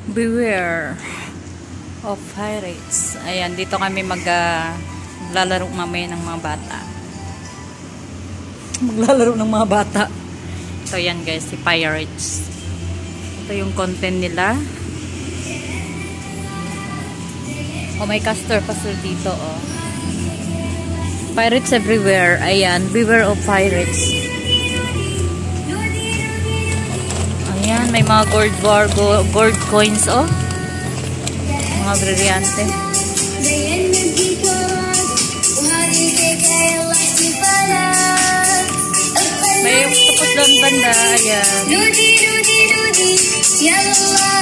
Beware of pirates. Ayan, dito kami maglalaro mamaya ng mga bata. Maglalaro ng mga bata. Ito yan guys, si pirates. Ito yung content nila. Oh, may caster pa sila dito, oh. Pirates everywhere. Ayan, beware of pirates. Ayan, may mga gold coins, oh. Mga brilyante. May tapos doon banda. Ayan.